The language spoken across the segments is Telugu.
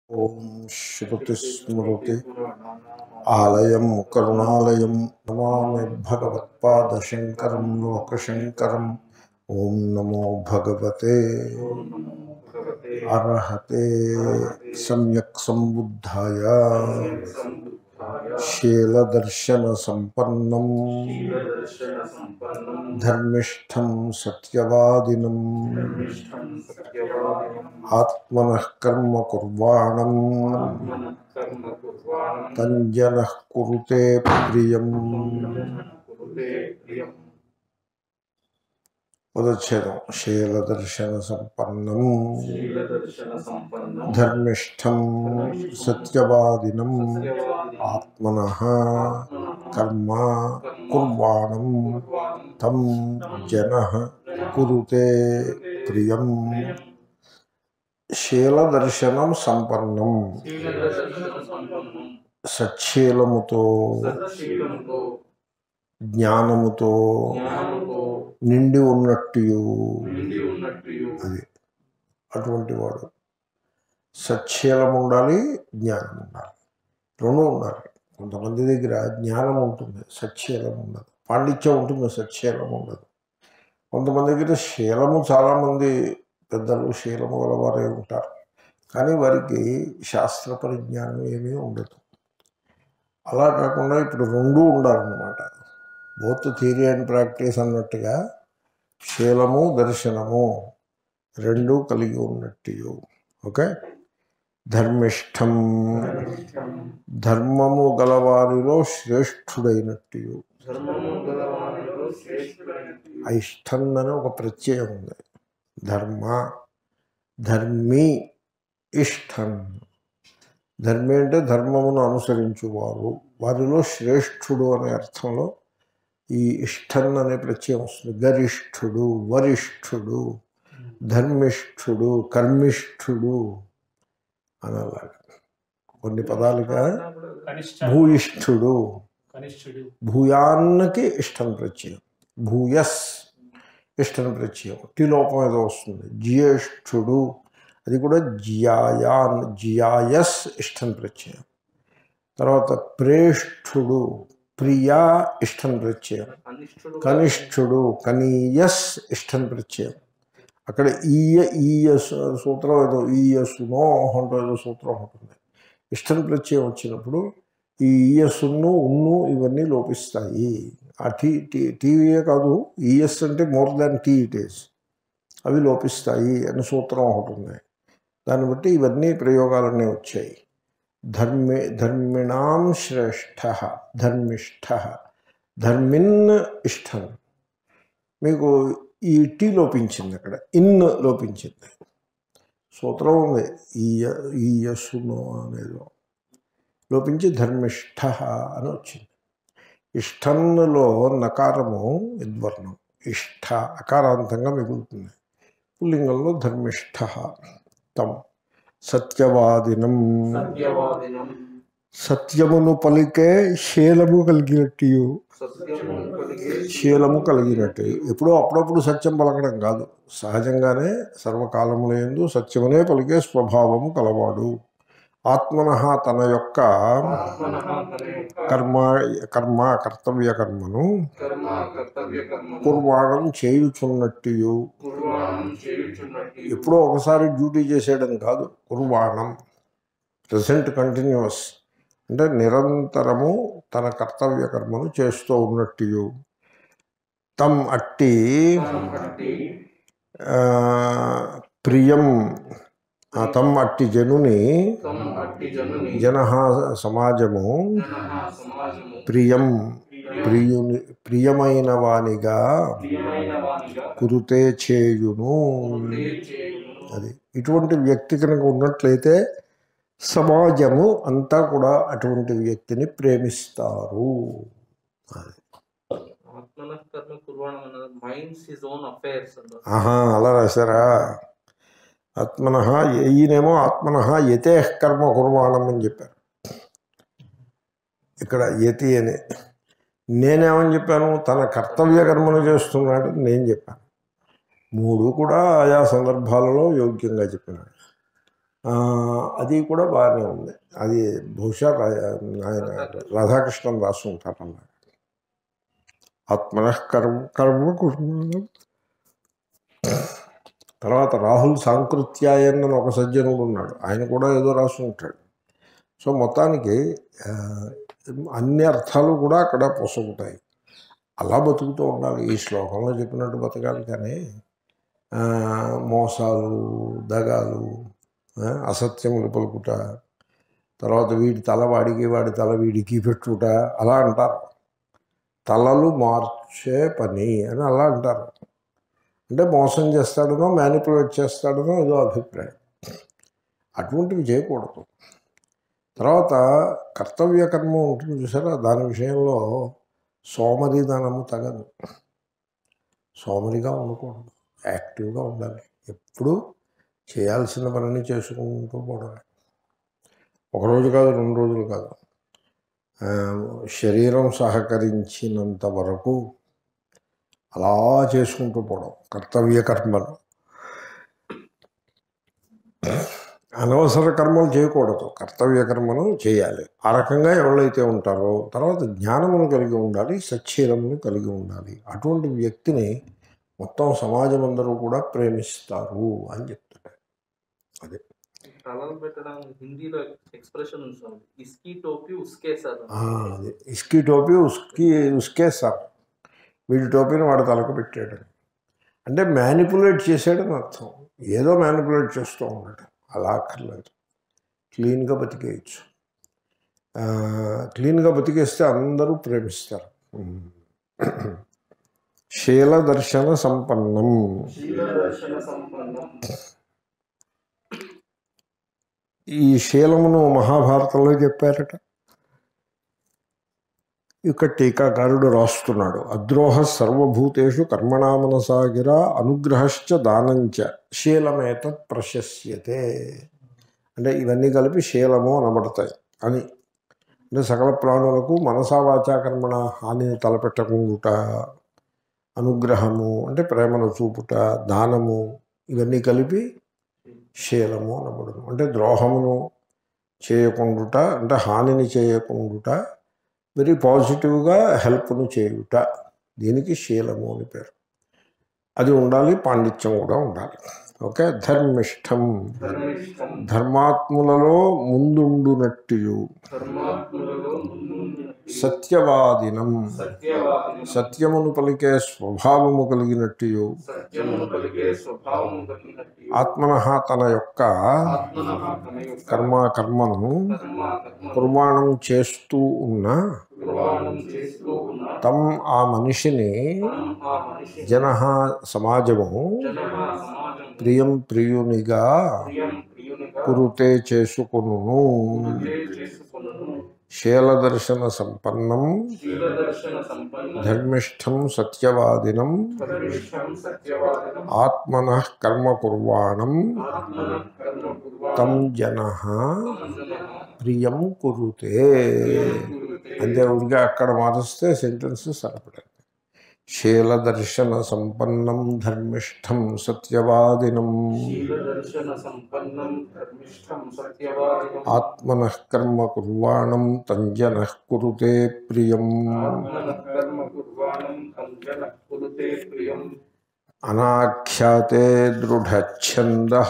ఓం శ్రుతిస్మృతి ఆలయం కరుణాలయం నమామి భగవత్పాదశంకరం లోకశంకరం. ఓం నమో భగవతే అర్హతే సమ్యక్ సంబుద్ధాయ శీలదర్శన సంపన్నం ధర్మిష్ఠం సత్యవాదినం ఆత్మనః కర్మ కుర్వాణం తంజనః కురుతే ప్రియం. పదచ్ఛేదం. శీలదర్శన సంపన్నం ధర్మిష్ఠం సత్యవాదినం ఆత్మనః కర్మ కుర్వాణం తం జనః కురుతే ప్రియం. శీలదర్శనం సంపన్నం, సచ్చీలముతో జ్ఞానముతో నిండి ఉన్నట్టు అది అటువంటి వాడు. సచ్చీలం ఉండాలి, జ్ఞానం ఉండాలి, రెండు ఉండాలి. కొంతమంది దగ్గర జ్ఞానం ఉంటుంది, సచ్చీలం ఉండదు. పాండిత్యం ఉంటుంది, సచ్చీలం ఉండదు. కొంతమంది దగ్గర శీలము, చాలామంది పెద్దలు శీలము గలవారే ఉంటారు, కానీ వారికి శాస్త్ర పరిజ్ఞానం ఏమీ ఉండదు. అలా కాకుండా ఇప్పుడు రెండూ ఉండాలన్నమాట. బోత్ థియరీ అండ్ ప్రాక్టీస్ అన్నట్టుగా శీలము దర్శనము రెండూ కలిగి ఉన్నట్టు. ఓకే. ధర్మిష్ఠం, ధర్మము గలవారిలో శ్రేష్ఠుడైనట్టు. అయిష్టం అని ఒక ప్రత్యయం ఉంది. ధర్మ, ధర్మి, ఇష్టం. ధర్మి అంటే ధర్మమును అనుసరించువారు, వారిలో శ్రేష్ఠుడు అనే అర్థంలో ఈ ఇష్టం అనే ప్రత్యయం వస్తుంది. గరిష్ఠుడు, వరిష్ఠుడు, ధర్మిష్ఠుడు, కర్మిష్ఠుడు అని అలాగా కొన్ని పదాలుగా. భూయిష్ఠుడు, భూయాన్నకి ఇష్టం ప్రత్యయం. భూయస్ ఇష్టం ప్రత్యయం. టిలోపం ఏదో వస్తుంది. జ్యేష్ఠుడు, అది కూడా జ్యాయాన్, జ్యాయస్ ఇష్టం ప్రత్యయం. తర్వాత ప్రేష్ఠుడు, ప్రియా ఇష్టం ప్రత్యయం. కనిష్ఠుడు, కనీయస్ ఇష్టం ప్రత్యయం. అక్కడ ఈయ సూత్రం ఏదో ఈయస్సునో అంటూ ఏదో సూత్రం ఉంటుంది. ఇష్టం ప్రత్యయం వచ్చినప్పుడు ఈ ఈయస్సును ఉన్ను ఇవన్నీ లోపిస్తాయి. ఆ టీవీయే కాదు, ఈఎస్ అంటే more than T it is, అవి లోపిస్తాయి అని సూత్రం ఒకటి ఉంది. దాన్ని బట్టి ఇవన్నీ ప్రయోగాలన్నీ వచ్చాయి. ధర్మిణాం శ్రేష్ఠ, ధర్మిష్ఠ, ధర్మిన్ ఇష్టం. మీకు ఈ టీ లోపించింది, అక్కడ ఇన్ లోపించింది. సూత్రం ఉంది ఈయస్సును అనేది లోపించి ధర్మిష్ఠ అని వచ్చింది. ఇష్టంలో నకారము యద్వర్ణం, ఇష్ట అకారాంతంగా మిగులుతుంది. పుల్లింగంలో ధర్మిష్ఠ. తం సత్యవాదినం, సత్యమును పలికే శీలము కలిగినట్టు. శీలము కలిగినట్టు ఎప్పుడో అప్పుడప్పుడు సత్యం పలకడం కాదు, సహజంగానే సర్వకాలములందు సత్యమునే పలికే స్వభావము కలవాడు. ఆత్మనః తన యొక్క కర్తవ్య కర్మను కుర్వాణం చేయుచున్నట్టు. ఎప్పుడో ఒకసారి డ్యూటీ చేసేయడం కాదు. కుర్వాణం ప్రెసెంట్ కంటిన్యూస్ అంటే నిరంతరము తన కర్తవ్య కర్మను చేస్తూ ఉన్నట్టు. తం అట్టి ప్రియం, తం అట్టి జనుని, జన సమాజము ప్రియం, ప్రియమైన వానిగా కురుతే చేయును. అది ఇటువంటి వ్యక్తి కనుక ఉన్నట్లయితే సమాజము అంతా కూడా అటువంటి వ్యక్తిని ప్రేమిస్తారు. అలా రాశారా? ఆత్మనః, ఈయనేమో ఆత్మనః యతే కర్మ కుర్వాణం అని చెప్పారు. ఇక్కడ యతి అని, నేనేమని చెప్పాను? తన కర్తవ్య కర్మను చేస్తున్నాడు నేను చెప్పాను. మూడు కూడా ఆయా సందర్భాలలో యోగ్యంగా చెప్పినాడు. అది కూడా బాగానే ఉంది. అది బహుశా ఆయన రాధాకృష్ణన్ రాసి ఉంటారు అలా. ఆత్మనః కర్మ కుర్మాణం. తర్వాత రాహుల్ సాంకృత్యాయన్ అని ఒక సజ్జనుడు ఉన్నాడు, ఆయన కూడా ఏదో రాసి ఉంటాడు. సో మొత్తానికి అన్ని అర్థాలు కూడా అక్కడ పొసుగుతాయి. అలా బతుకుతూ ఉండాలి, ఈ శ్లోకంలో చెప్పినట్టు బతకాలి. కానీ మోసాలు, దగాలు, అసత్యములు పలుకుట, తర్వాత వీడి తల వాడికి వాడి తల వీడికి పెట్టుట అలా అంటారు. తలలు మార్చే పని అని అలా అంటారు. అంటే మోసం చేస్తాడనో మ్యానిపులేట్ చేస్తాడనో ఏదో అభిప్రాయం. అటువంటివి చేయకూడదు. తర్వాత కర్తవ్య కర్మ ఉంటుంది చూసారా, దాని విషయంలో సోమరిధనము తగదు. సోమరిగా ఉండకూడదు, యాక్టివ్గా ఉండాలి. ఎప్పుడూ చేయాల్సిన పనిని చేసుకుంటూ పోవడమే. ఒకరోజు కాదు, 2 రోజులు కాదు, శరీరం సహకరించినంత వరకు అలా చేసుకుంటూ పోవడం కర్తవ్య కర్మలు. అనవసర కర్మలు చేయకూడదు, కర్తవ్య కర్మను చేయాలి. ఆ రకంగా ఎవరైతే ఉంటారో తర్వాత జ్ఞానమును కలిగి ఉండాలి, సచ్చీలమును కలిగి ఉండాలి. అటువంటి వ్యక్తిని మొత్తం సమాజం అందరూ కూడా ప్రేమిస్తారు అని చెప్తారు. అదే హిందీలో ఎక్స్ప్రెషన్ ఉంటుంది, ఇస్కీ టోపీ ఉస్కే సార్. అదే ఇస్కీ టోపీ ఉస్కే సార్. వీడి టోపీని వాడు తలకు పెట్టాడు అంటే మ్యానిపులేట్ చేసాడని అర్థం. ఏదో మ్యానిపులేట్ చేస్తూ ఉన్నాడు, అలా అక్కర్లేదు. క్లీన్గా బతికేయచ్చు. క్లీన్గా బతికేస్తే అందరూ ప్రేమిస్తారు. శీల దర్శన సంపన్నం. ఈ శీలమును మహాభారతంలో చెప్పారట. ఇక టీకాకారుడు రాస్తున్నాడు, అద్రోహ సర్వభూతేషు కర్మణామనసాగిర అనుగ్రహశ్చ దానంచ శీలమేతత్ ప్రశస్యతే. అంటే ఇవన్నీ కలిపి శీలము అనబడతాయి అని. అంటే సకల ప్రాణులకు మనసా వాచా కర్మణ హానిని తలపెట్టకుండుట, అనుగ్రహము అంటే ప్రేమను చూపుట, దానము, ఇవన్నీ కలిపి శీలము అనబడదు. అంటే ద్రోహమును చేయకుండుట, అంటే హానిని చేయకుండుట, వెరీ పాజిటివ్గా హెల్ప్ను చేయుట, దీనికి శీలము అని పేరు. అది ఉండాలి, పాండిత్యం కూడా ఉండాలి. ఓకే. ధర్మిష్టం, ధర్మాత్ములలో ముందుండునట్టు, సత్యవాదినం, సత్యమును పలికే స్వభావము కలిగినట్టు, ఆత్మనః తన యొక్క కర్మను కుర్వాణం చేస్తూ ఉన్న తం ఆ మనిషిని జనః సమాజము ప్రియం ప్రియునిగా కురుతే చేసుకొనును. శీలదర్శన సంపన్నం ధర్మిష్ఠం సత్యవాదినం ఆత్మనః కర్మ కుర్వాణం తం జనః ప్రియం కురుతే. అంతే, ఊరికే అక్కడ మారిస్తే సెంటెన్స్ సరిపడదు. శీలదర్శన సంపన్నం ధర్మిష్ఠం సత్యవాదినం ఆత్మనః కర్మ కుర్వాణం తం జనః కురుతే ప్రియం. అనాఖ్యాతే దృఢఛందః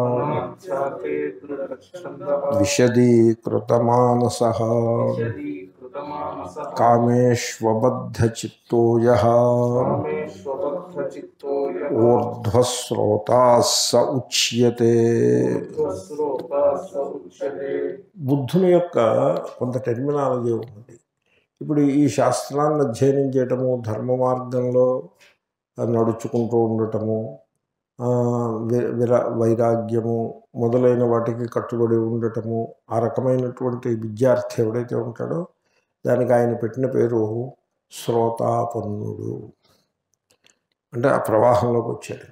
విశదీకృతమానసః కామేష్వబద్ధచిత్తో యః ఊర్ధ్వశ్రోతాః స ఉచ్యతే. బుద్ధుని యొక్క కొంత టెర్మినాలజీ ఉంది. ఇప్పుడు ఈ శాస్త్రాన్ని అధ్యయనం చేయటము, ధర్మ మార్గంలో నడుచుకుంటూ ఉండటము, వైరాగ్యము మొదలైన వాటికి కట్టుబడి ఉండటము, ఆ రకమైనటువంటి విద్యార్థి ఎవడైతే ఉంటాడో దానికి ఆయన పెట్టిన పేరు శ్రోతాపన్నుడు. అంటే ఆ ప్రవాహంలోకి వచ్చాడు,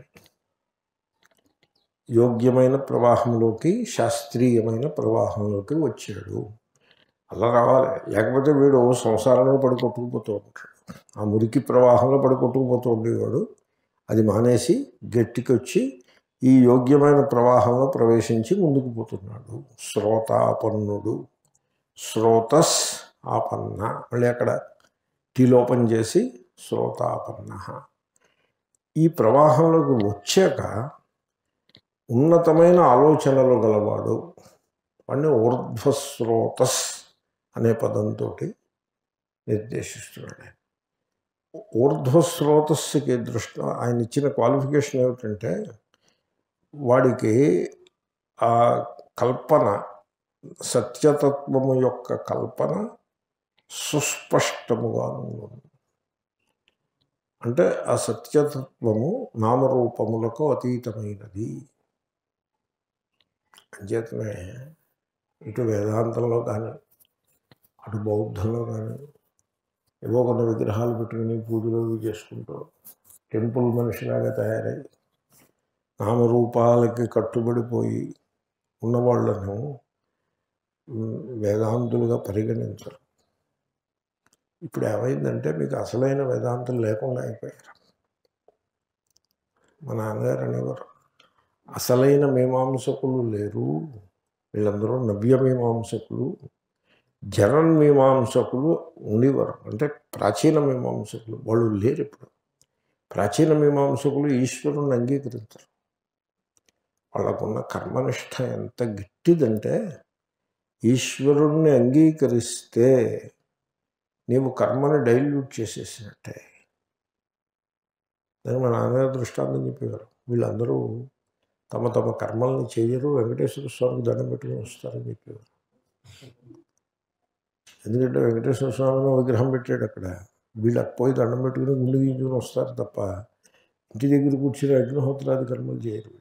యోగ్యమైన ప్రవాహంలోకి, శాస్త్రీయమైన ప్రవాహంలోకి వచ్చాడు. అలా రావాలి, లేకపోతే వీడు సంసారంలో పడి కొట్టుకుపోతూ ఉంటాడు. ఆ మురికి ప్రవాహంలో పడి కొట్టుకుపోతూ ఉండేవాడు అది మానేసి గట్టికి వచ్చి ఈ యోగ్యమైన ప్రవాహంలో ప్రవేశించి ముందుకు పోతున్నాడు. శ్రోతాపన్నుడు. శ్రోతస్ ఆపన్న, మళ్ళీ అక్కడ టీలోపం చేసి శ్రోతాపన్న. ఈ ప్రవాహంలోకి వచ్చాక ఉన్నతమైన ఆలోచనలు గలవాడు వాడిని ఊర్ధ్వశ్రోతస్ అనే పదంతో నిర్దేశిస్తున్నాడు. ఊర్ధ్వశ్రోతస్సుకి దృష్టి ఆయన ఇచ్చిన క్వాలిఫికేషన్ ఏమిటంటే వాడికి ఆ కల్పన, సత్యతత్వము యొక్క కల్పన సుస్పష్టముగా ఉంది. అంటే ఆ సత్యతత్వము నామరూపములకు అతీతమైనది. అంచేతనే ఇటు వేదాంతంలో కానీ అటు బౌద్ధంలో కానీ ఏవో కొన్ని విగ్రహాలు పెట్టుకుని పూజలు చేసుకుంటూ టెంపుల్ మనిషిలాగా తయారై నామరూపాలకి కట్టుబడిపోయి ఉన్నవాళ్లను వేదాంతులుగా పరిగణించరు. ఇప్పుడు ఏమైందంటే మీకు అసలైన వేదాంతులు లేకుండా అయిపోయారు. మా నాన్నగారు అనేవారు, అసలైన మీమాంసకులు లేరు, వీళ్ళందరూ నవ్యమీమాంసకులు, జనన్మీమాంసకులు ఉండేవారు. అంటే ప్రాచీన మీమాంసకులు వాళ్ళు లేరు ఇప్పుడు. ప్రాచీన మీమాంసకులు ఈశ్వరుని అంగీకరించరు. వాళ్ళకున్న కర్మనిష్ట ఎంత గట్టిదంటే ఈశ్వరుణ్ణి అంగీకరిస్తే నీవు కర్మని డైల్యూట్ చేసేసినట్టే. దాన్ని మా నాన్నగారు దృష్టాంతం చెప్పేవారు. వీళ్ళందరూ తమ తమ కర్మల్ని చేయరు, వెంకటేశ్వర స్వామికి దండం పెట్టుకుని వస్తారని చెప్పేవారు. ఎందుకంటే వెంకటేశ్వర స్వామిని విగ్రహం పెట్టాడు అక్కడ, వీళ్ళకి పోయి దండం పెట్టుకుని గుండె గీంచుకుని వస్తారు తప్ప ఇంటి దగ్గర కూర్చుని అగ్నిహోత్రాది కర్మలు చేయరు.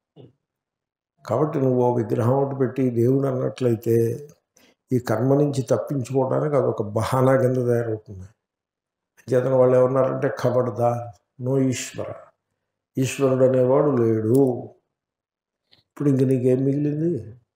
కాబట్టి నువ్వు విగ్రహం ఒకటి పెట్టి దేవుడు అన్నట్లయితే ఈ కర్మ నుంచి తప్పించుకోవడానికి అదొక బహానా కింద తయారవుతుంది. చేతన వాళ్ళు ఏమన్నారంటే ఖబర్దా, నో ఈశ్వర, ఈశ్వరుడు అనేవాడు లేడు. ఇప్పుడు ఇంక నీకేం మిగిలింది?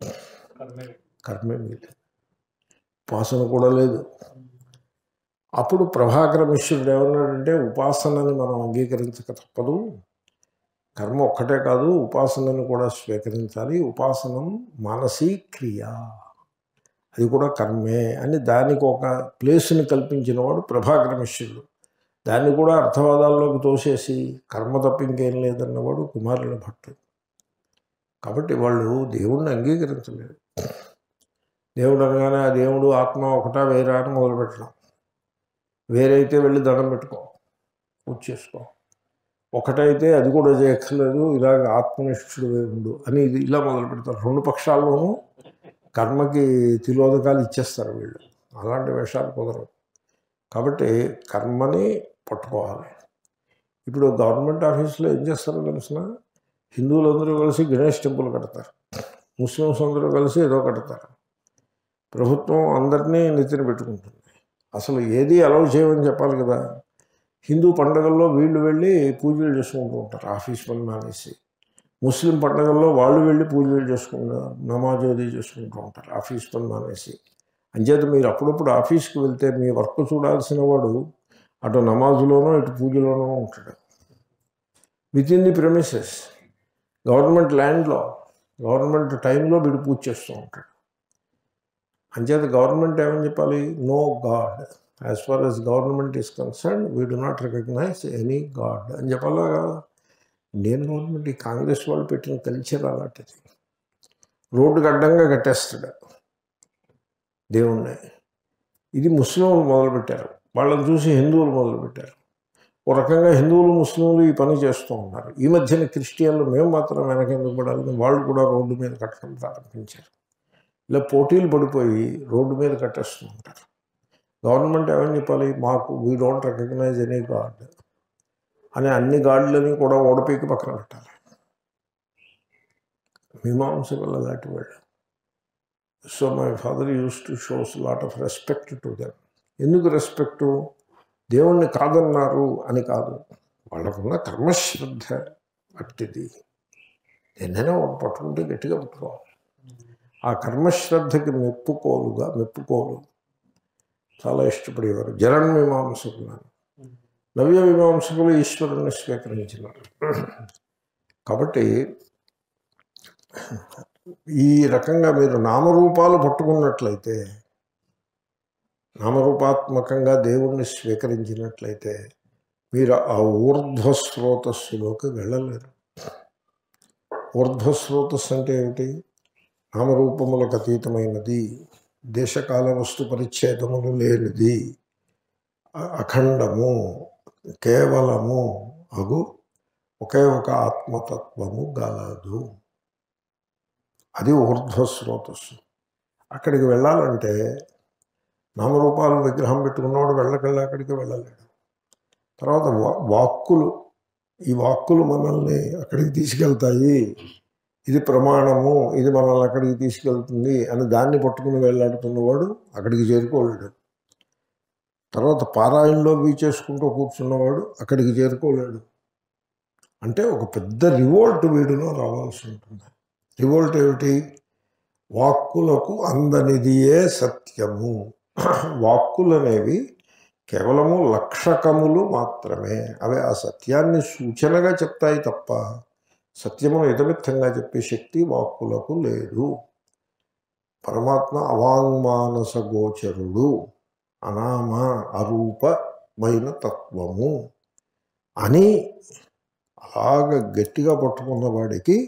కర్మే మిగిలింది, ఉపాసన కూడా లేదు. అప్పుడు ప్రభాకర మిశ్రుడు ఏమన్నాడంటే ఉపాసనని మనం అంగీకరించక తప్పదు, కర్మ ఒక్కటే కాదు ఉపాసనను కూడా స్వీకరించాలి, ఉపాసనం మానసీ క్రియ, అది కూడా కర్మే అని దానికి ఒక ప్లేస్ని కల్పించినవాడు ప్రభాకర మిశ్రుడు. దాన్ని కూడా అర్థవాదాల్లోకి తోసేసి కర్మ తప్ప ఇంకేం లేదన్నవాడు కుమారుల భట్టుడు. కాబట్టి వాళ్ళు దేవుణ్ణి అంగీకరించలేదు. దేవుడు అనగానే ఆ దేవుడు ఆత్మ ఒకటా వేరా అని మొదలుపెట్టడం. వేరైతే వెళ్ళి దండం పెట్టుకో, పూజ చేసుకో. ఒకటైతే అది కూడా చేయక్కర్లేదు, ఇలాగ ఆత్మనిష్ఠుడు ఉండు అని ఇది ఇలా మొదలు పెడతారు. రెండు పక్షాల్లోనూ కర్మకి తిలోదకాలు ఇచ్చేస్తారు వీళ్ళు. అలాంటి వేషాలు కుదరవు. కాబట్టి కర్మని పట్టుకోవాలి. ఇప్పుడు గవర్నమెంట్ ఆఫీసులో ఏం చేస్తారో తెలిసిన, హిందువులందరూ కలిసి గణేష్ టెంపుల్ కడతారు, ముస్లిమ్స్ అందరూ కలిసి ఏదో కడతారు. ప్రభుత్వం అందరినీ నెత్తిన పెట్టుకుంటుంది. అసలు ఏది అలౌ చేయమని చెప్పాలి కదా. హిందూ పండుగల్లో వీళ్ళు వెళ్ళి పూజలు చేసుకుంటూ ఉంటారు ఆఫీస్ పని మానేసి. ముస్లిం పండుగల్లో వాళ్ళు వెళ్ళి పూజలు చేసుకుంటారు, నమాజోది చేసుకుంటూ ఉంటారు ఆఫీస్ పని మానేసి. అంచేత మీరు అప్పుడప్పుడు ఆఫీస్కి వెళ్తే మీ వర్క్ చూడాల్సిన వాడు అటు నమాజులోనో ఇటు పూజలోనో ఉంటాడు. Within the premises, government ల్యాండ్లో గవర్నమెంట్ టైంలో వీడు పూజ చేస్తూ ఉంటాడు. అంచేత గవర్నమెంట్ ఏమని చెప్పాలి? No god, as far as government is concern we do not recognise any god అని చెప్పాలా కదా. ఇండియన్ గవర్నమెంట్, ఈ కాంగ్రెస్ వాళ్ళు పెట్టిన కల్చర్ అలాంటిది. రోడ్డుకి అడ్డంగా కట్టేస్తాడు దేవుణ్ణి. ఇది ముస్లింలు మొదలుపెట్టారు, వాళ్ళని చూసి హిందువులు మొదలుపెట్టారు. ఓ రకంగా హిందువులు ముస్లింలు ఈ పని చేస్తూ ఉన్నారు. ఈ మధ్యన క్రిస్టియన్లు మేము మాత్రం వెనకెందుకు పడాలని వాళ్ళు కూడా రోడ్డు మీద కట్టడం ప్రారంభించారు. ఇలా పోటీలు పడిపోయి రోడ్డు మీద కట్టేస్తూ ఉంటారు. గవర్నమెంట్ ఏమని చెప్పాలి? మాకు we don't recognise any god అని అన్ని గాడ్లని కూడా ఓడపీకి పక్కన పెట్టాలి. మీమాంసకులు అలాంటి వాళ్ళు. So my father used to shows lot of respect to them. ఎందుకు రెస్పెక్టు? దేవుణ్ణి కాదన్నారు అని కాదు, వాళ్ళకున్న కర్మశ్రద్ధ అట్టిది. ఎన్నైనా పట్టుకుంటే గట్టిగా పట్టుకోవాలి. ఆ కర్మశ్రద్ధకి మెప్పుకోలు చాలా ఇష్టపడేవారు జనన్మీమాంసకులు. నవ్య మీమాంసకులు ఈశ్వరుని స్వీకరించినారు. కాబట్టి ఈ రకంగా మీరు నామరూపాలు పట్టుకున్నట్లయితే, నామరూపాత్మకంగా దేవుణ్ణి స్వీకరించినట్లయితే మీరు ఆ ఊర్ధ్వస్రోతస్సులోకి వెళ్ళలేరు. ఊర్ధ్వస్రోతస్సు అంటే ఏమిటి? నామరూపములకు అతీతమైనది, దేశకాల వస్తు పరిచ్ఛేదములు లేనిది, అఖండము, కేవలము అగు ఒకే ఒక ఆత్మతత్వము గలదు. అది ఊర్ధ్వస్రోతస్సు. అక్కడికి వెళ్ళాలంటే నామరూపాలు విగ్రహం పెట్టుకున్నవాడు వెళ్ళకల్లా అక్కడికి వెళ్ళలేడు. తర్వాత వాక్కులు, ఈ వాక్కులు మనల్ని అక్కడికి తీసుకెళ్తాయి, ఇది ప్రమాణము, ఇది మనల్ని అక్కడికి తీసుకెళ్తుంది అని దాన్ని పట్టుకుని వెళ్ళాడుతున్నవాడు అక్కడికి చేరుకోలేడు. తర్వాత పారాయణలో చేసుకుంటూ కూర్చున్నవాడు అక్కడికి చేరుకోలేడు. అంటే ఒక పెద్ద రివోల్ట్ వీడిలో రావాల్సి ఉంటుంది. రివోల్ట్ ఏమిటి? వాక్కులకు అందనిదియే సత్యము. వాక్కులనేవి కేవలము లక్షకములు మాత్రమే. అవి ఆ సత్యాన్ని సూచనగా చెప్తాయి తప్ప సత్యమును ఇతమిత్తంగా చెప్పే శక్తి వాక్కులకు లేదు. పరమాత్మ అవాంగ్మానస గోచరుడు, అనామ అరూపమైన తత్వము అని అలాగ గట్టిగా పట్టుకున్న వాడికి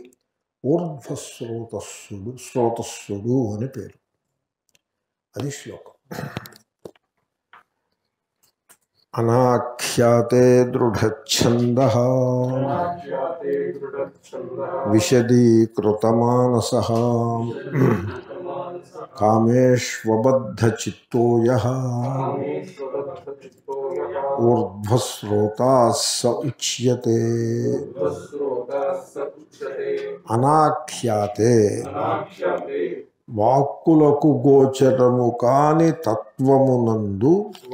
ఊర్ధ్వస్రోతస్సుడు అని పేరు. అది శ్లోకం. అనాఖ్యాతే దృఢఛందః విశదీకృతమానసః కామేష్వబద్ధచిత్తో యః ఊర్ధ్వస్రోతాః స ఉచ్యతే. అనాఖ్యాతే వాక్కులకు గోచరము కాని తత్వమునందు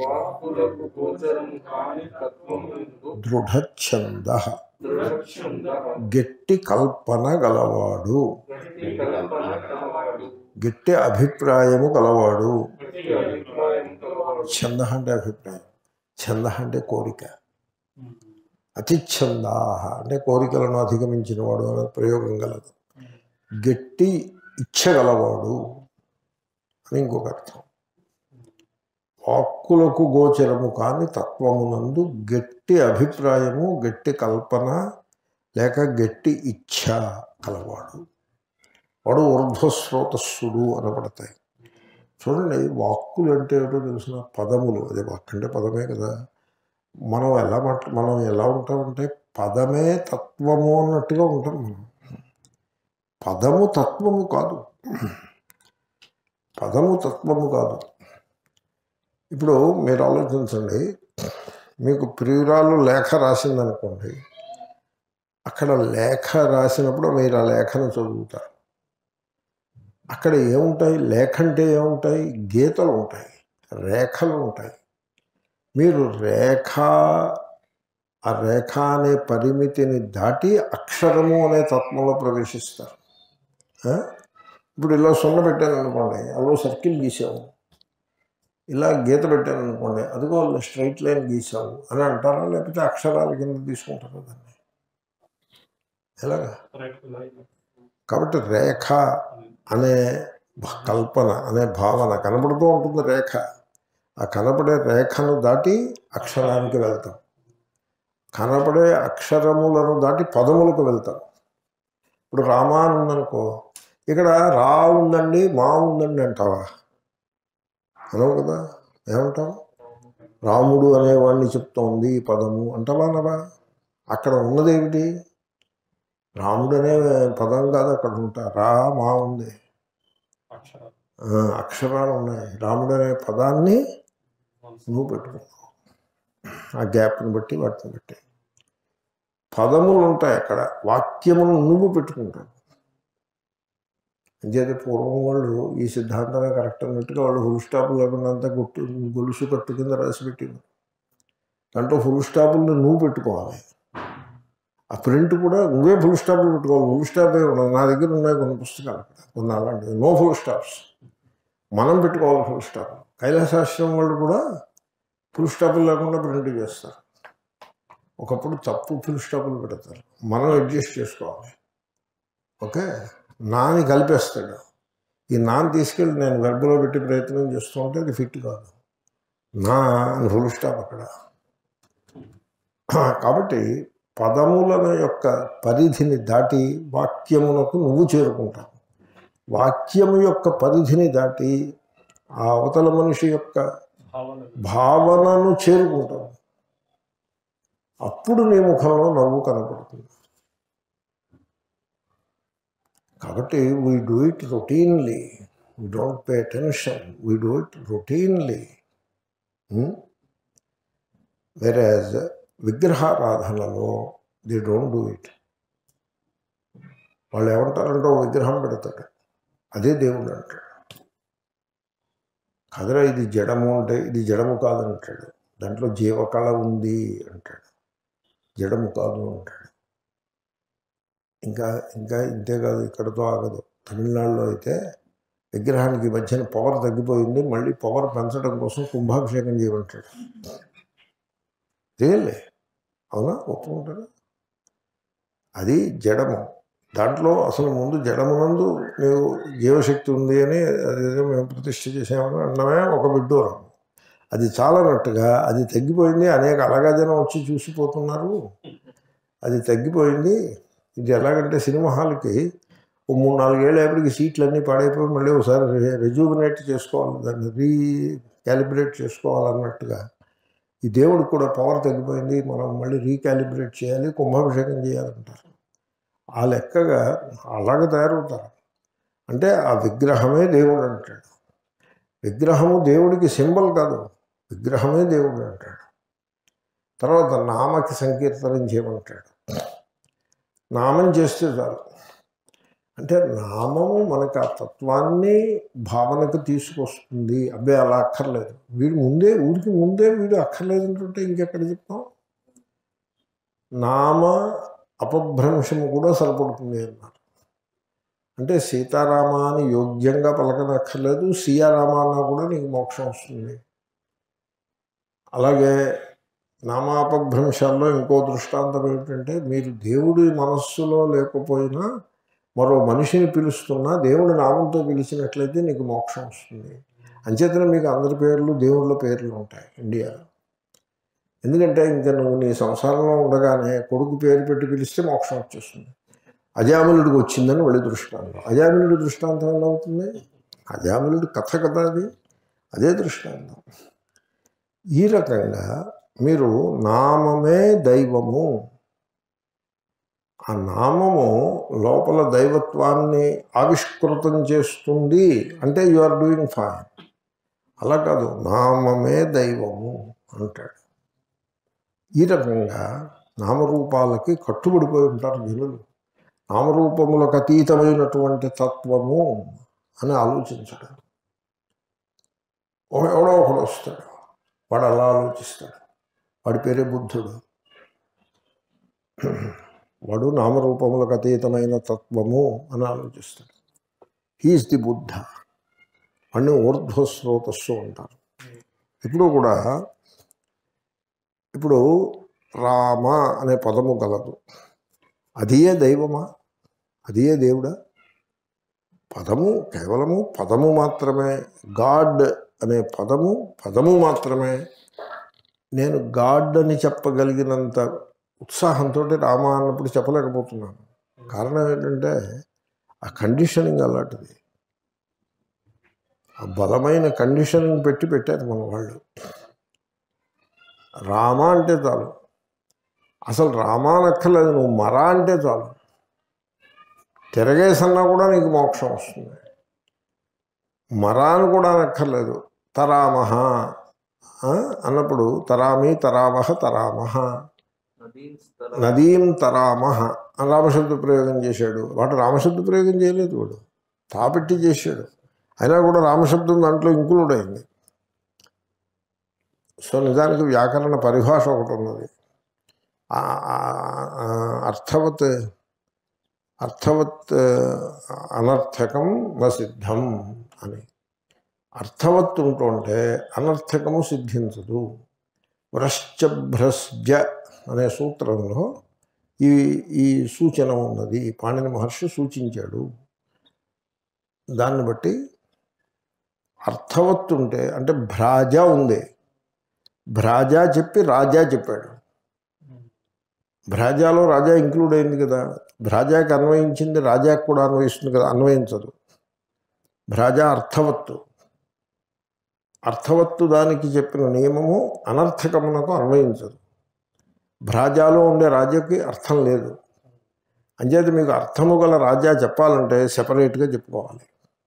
దృఢఛందః గట్టి కల్పన గలవాడు, గట్టి అభిప్రాయము గలవాడు. ఛంద అంటే అభిప్రాయం, ఛంద అంటే కోరిక. అతిఛందా అంటే కోరికలను అధిగమించిన వాడు అనే ప్రయోగం గలదు. గట్టి ఇచ్చగలవాడు అని ఇంకొక అర్థం. వాక్కులకు గోచరము కాని తత్వమునందు గట్టి అభిప్రాయము, గట్టి కల్పన లేక గట్టి ఇచ్ఛ కలవాడు, వాడు ఊర్ధ్వస్రోతస్సుడు అనబడతాయి. చూడండి, వాక్కులు అంటే ఏమిటో తెలిసిన పదములు. అదే వాక్ అంటే పదమే కదా. మనం ఎలా ఉంటామంటే పదమే తత్వము అన్నట్టుగా ఉంటాం. మనం పదము తత్వము కాదు, పదము తత్వము కాదు. ఇప్పుడు మీరు ఆలోచించండి, మీకు ప్రియురాలు లేఖ రాసిందనుకోండి, అక్కడ లేఖ రాసినప్పుడు మీరు ఆ లేఖను చదువుతారు. అక్కడ ఏముంటాయి? లేఖ అంటే ఏముంటాయి? గీతలు ఉంటాయి, రేఖలు ఉంటాయి. మీరు ఆ రేఖ అనే పరిమితిని దాటి అక్షరము అనే తత్వంలో ప్రవేశిస్తారు. ఇప్పుడు ఇలా సున్న పెట్టాను అనుకోండి, అదో సర్కిల్ గీసావు. ఇలా గీత పెట్టాను అనుకోండి, అదిగో స్ట్రైట్ లైన్ గీసావు అని అంటారా? లేకపోతే అక్షరాల కింద తీసుకుంటారా దాన్ని? ఎలాగా? కాబట్టి రేఖ అనే కల్పన అనే భావన కనబడుతూ ఉంటుంది. రేఖ, ఆ కనపడే రేఖను దాటి అక్షరానికి వెళ్తాం, కనపడే అక్షరములను దాటి పదములకు వెళ్తాం. ఇప్పుడు రామా అని ఉందనుకో, ఇక్కడ రా ఉందండి, మా ఉందండి అంటావా? అనవు కదా. ఏమంటావు? రాముడు అనేవాడిని చెప్తోంది ఈ పదము అంటావా అనవా? అక్కడ ఉన్నదేమిటి? రాముడు అనే పదం కాదు అక్కడ ఉంటా. రా మా ఉంది, అక్షరాలు ఉన్నాయి. రాముడు అనే పదాన్ని నువ్వు పెట్టుకున్నావు, ఆ గ్యాప్ని బట్టి వాటిని బట్టి పదములు ఉంటాయి. అక్కడ వాక్యమును నువ్వు పెట్టుకుంటావు. అంచేది పూర్వం వాళ్ళు ఈ సిద్ధాంతమే కరెక్ట్ అన్నట్టుగా వాళ్ళు ఫుల్ స్టాపులు లేకుండా అంతా గొలుసు కట్టు కింద రాసి పెట్టింది. దాంట్లో ఫుల్ స్టాపుల్ని నువ్వు పెట్టుకోవాలి. ఆ ప్రింట్ కూడా నువ్వే ఫుల్ స్టాప్లు పెట్టుకోవాలి. ఫుల్ స్టాప్ నా దగ్గర ఉన్నాయి కొన్ని పుస్తకాలు, కొన్ని అలాంటివి నో ఫుల్ స్టాప్స్. మనం పెట్టుకోవాలి ఫుల్ స్టాప్. కైలాసాశ్రమం వాళ్ళు కూడా ఫుల్ స్టాపులు లేకుండా ప్రింట్ చేస్తారు. ఒకప్పుడు తప్పు ఫుల్ స్టాపులు పెడతారు, మనం అడ్జస్ట్ చేసుకోవాలి. ఓకే. నాని కలిపేస్తాడు. ఈ నాన్ తీసుకెళ్ళి నేను వెర్బలో పెట్టి ప్రయత్నం చేస్తూ ఉంటే అది ఫిట్ కాదు. నా అని ఫుల్ స్టాప్ అక్కడ. కాబట్టి పదముల యొక్క పరిధిని దాటి వాక్యమునకు నువ్వు చేరుకుంటావు. వాక్యము యొక్క పరిధిని దాటి ఆ అవతల మనిషి యొక్క భావనను చేరుకుంటావు. అప్పుడు నీ ముఖంలో నవ్వు కనపడుతుంది. కాబట్టి we do it routinely, we don't pay attention, we do it routinely. Whereas విగ్రహారాధనలో దే డోంట్ డూ ఇట్. వాళ్ళు ఏమంటారంటే ఓ విగ్రహం పెడతాడు, అదే దేవుడు అంటాడు. కదరా ఇది జడము అంటే ఇది జడము కాదంటాడు. దాంట్లో జీవకళ ఉంది అంటాడు, జడము కాదు అంటాడు. ఇంకా ఇంకా ఇంతేకాదు, ఇక్కడతో ఆగదు. తమిళనాడులో అయితే విగ్రహానికి మధ్యన పవర్ తగ్గిపోయింది, మళ్ళీ పవర్ పెంచడం కోసం కుంభాభిషేకం చేయమంటాడు. రియల్లే, అవునా? ఒప్పుకుంటారా? అది జడము. దాంట్లో అసలు ముందు జడమునందు నీవు జీవశక్తి ఉంది అని అదేదో మేము ప్రతిష్ఠ చేసామని అన్నమే ఒక విడ్డూరం. అది చాలనట్టుగా అది తగ్గిపోయింది, అనేక అలాగా జనం వచ్చి చూసిపోతున్నారు, అది తగ్గిపోయింది. ఇది ఎలాగంటే సినిమా హాల్కి ఓ 3-4 ఏళ్ళేపటికి సీట్లన్నీ పాడైపోయి మళ్ళీ ఒకసారి రెజ్యూమినేట్ చేసుకోవాలి, దాన్ని రీకాలిబ్రేట్ చేసుకోవాలన్నట్టుగా ఈ దేవుడికి కూడా పవర్ తగ్గిపోయింది, మనం మళ్ళీ రీకాలిబ్రేట్ చేయాలి, కుంభాభిషేకం చేయాలంటారు. ఆ లెక్కగా అలాగే తయారవుతారు. అంటే ఆ విగ్రహమే దేవుడు అంటాడు. విగ్రహము దేవుడికి సింబల్ కాదు, విగ్రహమే దేవుడు అంటాడు. తర్వాత నామకి సంకీర్తనం చేయమంటాడు. నామం చేస్తే చాలు. అంటే నామము మనకు ఆ తత్వాన్ని భావనకు తీసుకొస్తుంది. అబ్బాయి అలా అక్కర్లేదు, వీడు ముందే ఊరికి ముందే వీడు అక్కర్లేదు అంటుంటే ఇంకెక్కడ చెప్తాం? నామ అపభ్రంశము కూడా సరిపడుతుంది అన్నారు. అంటే సీతారామ అని యోగ్యంగా పలకనక్కర్లేదు, సీయారామ అన్నా కూడా నీకు మోక్షం వస్తుంది. అలాగే నామాపభ్రంశాల్లో ఇంకో దృష్టాంతం ఏమిటంటే, మీరు దేవుడి మనస్సులో లేకపోయినా మరో మనిషిని పిలుస్తున్నా దేవుడి నామంతో పిలిచినట్లయితే నీకు మోక్షం వస్తుంది. అంచేతన మీకు అందరి పేర్లు దేవుళ్ళ పేర్లు ఉంటాయి ఇండియాలో. ఎందుకంటే ఇంకా నువ్వు నీ సంసారంలో ఉండగానే కొడుకు పేరు పెట్టి పిలిస్తే మోక్షం వచ్చేస్తుంది. అజామిలుడికి వచ్చిందని వెళ్ళి దృష్టాంతం. అజామిలుడి దృష్టాంతం ఎలా అవుతుంది? అజామిలుడి కథ కదా అది, అదే దృష్టాంతం. ఈ రకంగా మీరు నామమే దైవము, ఆ నామము లోపల దైవత్వాన్ని ఆవిష్కృతం చేస్తుంది అంటే యు ఆర్ డూయింగ్ ఫైన్. అలా కాదు, నామమే దైవము అంటాడు. ఈ రకంగా నామరూపాలకి కట్టుబడిపోయి ఉంటారు జనులు. నామరూపములకు అతీతమైనటువంటి తత్వము అని ఆలోచించడం. ఎవడో ఒకడు వస్తాడు, వాడు అలా ఆలోచిస్తాడు, వాడి పేరే బుద్ధుడు. వాడు నామరూపములకు అతీతమైన తత్వము అని ఆలోచిస్తాడు. He is the Buddha. వాడిని ఊర్ధ్వస్రోతస్సు అంటారు. ఇప్పుడు కూడా ఇప్పుడు రామ అనే పదము గలదు, అదియే దైవమా? అదియే దేవుడా? పదము కేవలము పదము మాత్రమే. గాడ్ అనే పదము మాత్రమే. నేను గాడ్ అని చెప్పగలిగినంత ఉత్సాహంతో రామ అన్నప్పుడు చెప్పలేకపోతున్నాను. కారణం ఏంటంటే ఆ కండిషనింగ్ అలాంటిది. ఆ బలమైన కండిషనింగ్ పెట్టారు మన వాళ్ళు. రామ అంటే చాలు, అసలు రామా నక్కర్లేదు, నువ్వు మరా అంటే చాలు, తిరగేసన్నా కూడా నీకు మోక్షం వస్తుంది. మరాను కూడా నక్కర్లేదు. తరామహ అన్నప్పుడు తరామి తరామహ తరామహ, నదీం తరామహ అని రామశబ్ద ప్రయోగం చేశాడు. వాడు రామశబ్ద ప్రయోగం చేయలేదు, వాడు తాపెట్టి చేశాడు. అయినా కూడా రామశబ్దం దాంట్లో ఇంక్లూడ్ అయింది. సో నిజానికి వ్యాకరణ పరిభాష ఒకటి ఉన్నది. అర్థవత్ అనర్థకం న సిద్ధం అని. అర్థవత్తు ఉంటుంటే అనర్థకము సిద్ధించదు. వ్రశ్చభ్రస్జ అనే సూత్రంలో ఈ సూచన ఉన్నది. పాణిని మహర్షి సూచించాడు. దాన్ని బట్టి అర్థవత్తు ఉంటే అంటే భ్రాజ ఉంది, భ్రాజ చెప్పి రాజా చెప్పాడు. భ్రాజాలో రాజా ఇంక్లూడ్ అయింది కదా, భ్రాజాకి అన్వయించింది రాజాకి కూడా అన్వయిస్తుంది కదా, అన్వయించదు. భ్రాజ అర్థవత్తు, అర్థవత్తు దానికి చెప్పిన నియమము అనర్థకమునకు అన్వయించదు. భ్రాజాలో ఉండే రాజాకి అర్థం లేదు. అంచేత మీకు అర్థము గల రాజా చెప్పాలంటే సెపరేట్గా చెప్పుకోవాలి.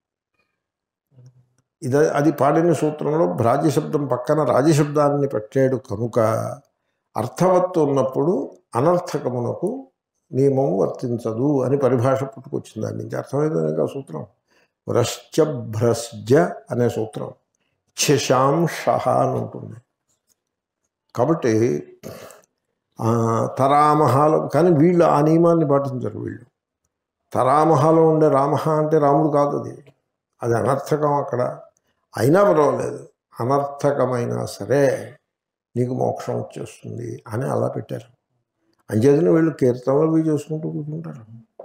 అది పాడిన సూత్రంలో భ్రాజశబ్దం పక్కన రాజశబ్దాన్ని పెట్టాడు కనుక అర్థవత్తు ఉన్నప్పుడు అనర్థకమునకు నియమము వర్తించదు అని పరిభాష పుట్టుకొచ్చింది. దాని నుంచి అర్థమైంది ఆ సూత్రం. వ్రశ్చ భ్రస్జ అనే సూత్రం శశాంశ అని ఉంటుంది. కాబట్టి తరామహాలో కానీ వీళ్ళు ఆ నియమాన్ని పాటించరు. వీళ్ళు తరామహాలో ఉండే రామహ అంటే రాముడు కాదు, అది అనర్థకం. అక్కడ అయినా పర్వాలేదు, అనర్థకమైనా సరే నీకు మోక్షం వచ్చేస్తుంది అని అలా పెట్టారు. అంచేతనే వీళ్ళు కీర్తనలు అవి చేసుకుంటూ కూర్చుంటారు.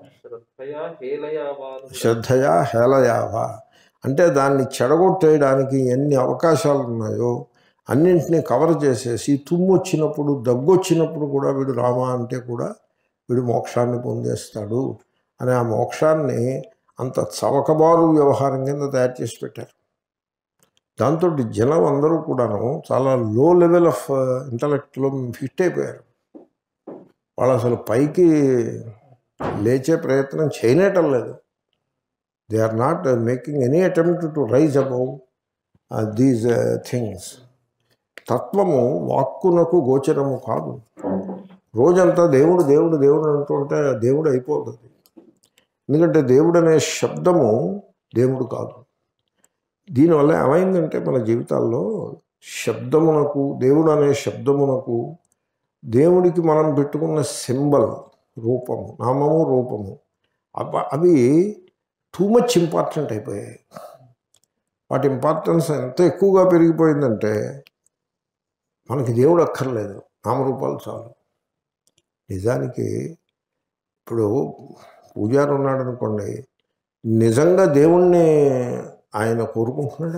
శ్రద్ధయా హేళయావా అంటే దాన్ని చెడగొట్టేయడానికి ఎన్ని అవకాశాలు ఉన్నాయో అన్నింటినీ కవర్ చేసేసి తుమ్ము వచ్చినప్పుడు దగ్గు వచ్చినప్పుడు కూడా వీడు రామ అంటే కూడా వీడు మోక్షాన్ని పొందేస్తాడు అని ఆ మోక్షాన్ని అంత చవకబారు వ్యవహారం కింద తయారు చేసి పెట్టారు. దాంతో జనం అందరూ కూడాను చాలా లో లెవెల్ ఆఫ్ ఇంటలెక్ట్లో ఫిట్ అయిపోయారు. వాళ్ళు అసలు పైకి లేచే ప్రయత్నం చేయనేటం లేదు. They are not making any attempt to rise above these things. తత్వము వాక్కునకు గోచరము కాదు. రోజంతా దేవుడు దేవుడు దేవుడు అంటుంటే దేవుడు అయిపోతుంది. ఎందుకంటే దేవుడు అనే శబ్దము దేవుడు కాదు. దీనివల్ల ఏమైందంటే మన జీవితాల్లో శబ్దమునకు, దేవుడు అనే శబ్దమునకు, దేవుడికి మనం పెట్టుకున్న సింబల్, రూపము, నామము రూపము, అవి టూ మచ్ ఇంపార్టెంట్ అయిపోయాయి. వాటి ఇంపార్టెన్స్ ఎంత ఎక్కువగా పెరిగిపోయిందంటే మనకి దేవుడు అక్కర్లేదు, నామరూపాలు చాలు. నిజానికి ఇప్పుడు పూజారి ఉన్నాడు అనుకోండి, నిజంగా దేవుణ్ణి ఆయన కోరుకుంటున్నాడా?